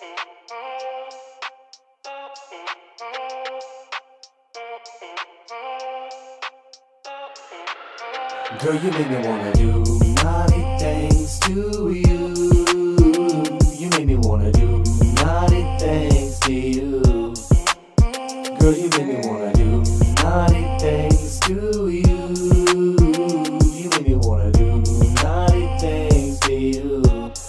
Girl, you make me wanna do naughty things to you. You make me wanna do naughty things to you. Girl, you make me wanna do naughty things to you. You make me wanna do naughty things to you.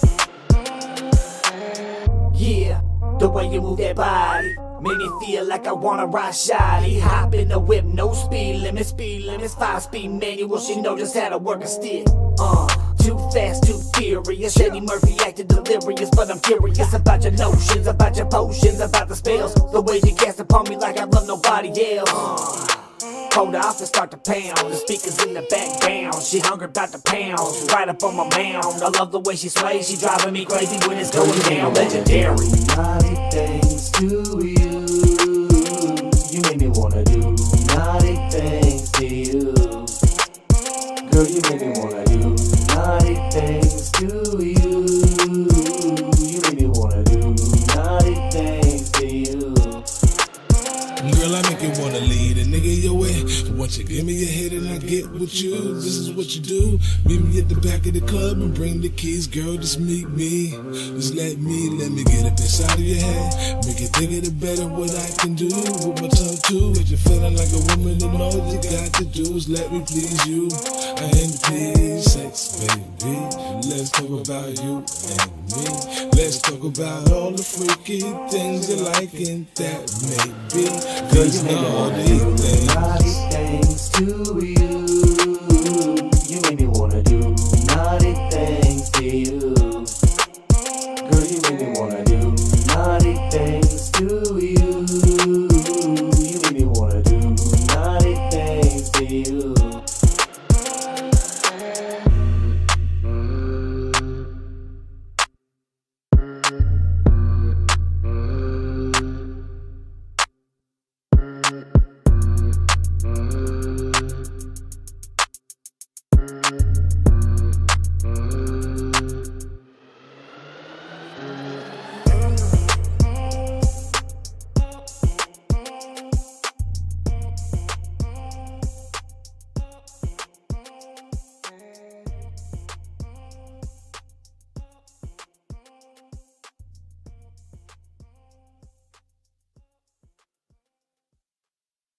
Yeah, the way you move that body made me feel like I wanna ride shoddy. Hop in the whip, no speed limit, 5-speed manual. She know just how to work a stick. Too fast, too furious. Eddie Murphy acted delirious, but I'm curious about your notions, about your potions, about the spells. The way you cast upon me like I love nobody else. Hold off and start to pound. The speakers in the background. She hungry about the pounds, right up on my mound. I love the way she sways. She driving me crazy when it's going down. Legendary. Naughty things to you. You make me wanna do naughty things to you. Girl, you make me wanna do naughty things to you. You make me wanna do naughty things to you. Girl, I make you wanna lead a nigga your way. Once you give me your head and I get with you, this is what you do. Meet me at the back of the club and bring the keys. Girl, just meet me. Just let me get up inside of your head. Make you think of the better what I can do. With my tongue too. If you're feeling like a woman, then all you got to do is let me please you. And please, sex, baby. Let's talk about you and me. Let's talk about all the freaky things you like and that maybe. Girl, you make me wanna do naughty things to you. You make me wanna do naughty things to you. Girl, you make me wanna do naughty things to you.